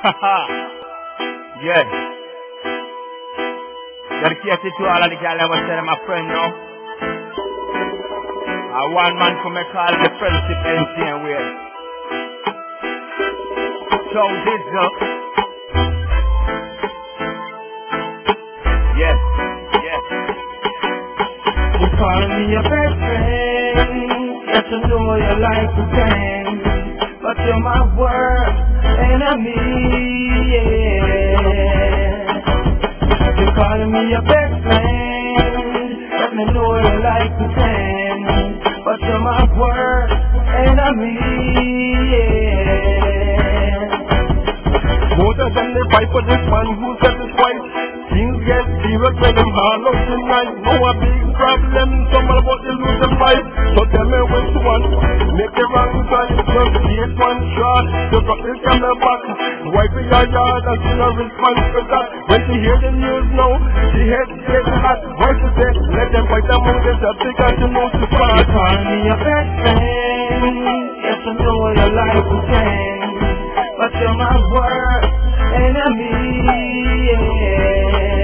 Yeah. Dedicated to all of the girls I was telling my friend now. One man come and call the friendship in same way. Chow D. Yes, yes. You calling me your best friend. Yes, I know you like to dance, but you're my worst enemy. Yeah. You calling me your best friend. Let me know you like to dance, but you're my worst enemy. Yeah. Both of them they fight for this man who satisfied. Things get serious when them hard out tonight. No a big problem, some about to lose them fight. So tell me which one, make the wrong side. Just take one shot, you got this camera back. Wipe in your yard and see no response for that. When she hear the news now, she hesitates a lot. Why she say, let them fight among themselves because she knows to fight. You call me your best friend. Yes, I know you like to dance, but you're my worst enemy. Yeah.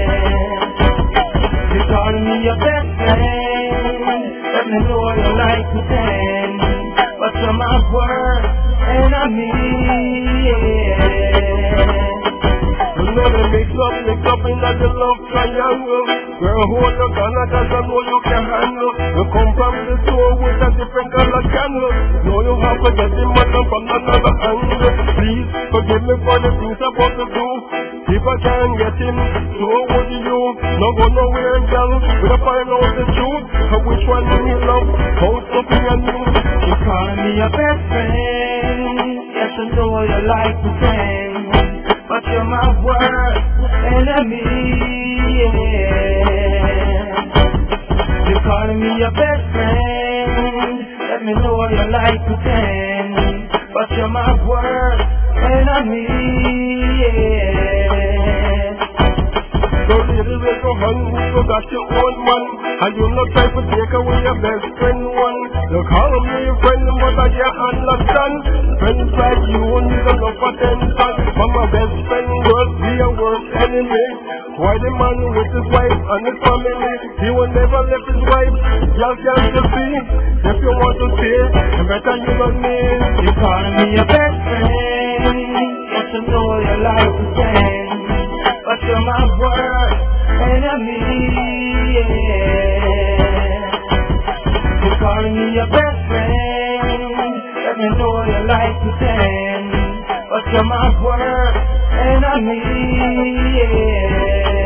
You call me your best friend. Let me know you like to dance, but you're my worst enemy. Yeah. You know they mix up in that the love triangle. Girl, hold your gun, I just know you can handle. You come from the store with a different color candle. Know you have to get the money from another angle. Please forgive me for the things I'm about to do. If I can get him, so would you. Not go nowhere, girl. We'll find out the truth. Which one do you love? Both something and you. You call me your best friend. Yes, I know you like to dance, but you're my worst enemy. Yeah. You calling me your best friend. Let me know you like to dance, but you're my worst enemy. Yeah. So really raise your hand, so that's your own man. And you not try to take away your best friend one. You call me your friend, but I can't understand. Friends like you need enough attention. But my best friend will be a worst enemy. Why the man with his wife and his family? He will never left his wife. Y'all can't just see. If you want to stay, you better you don't mean. You calling me your best friend. Yes, I know you like to dance, but you're my worst enemy. Yeah. You calling me your best friend. Let me know you like to dance, but you're my worst enemy. Yeah.